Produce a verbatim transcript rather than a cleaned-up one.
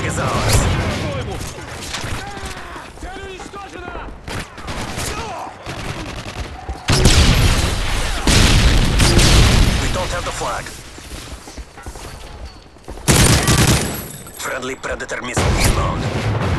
is ours. We don't have the flag. Friendly Predator missile inbound.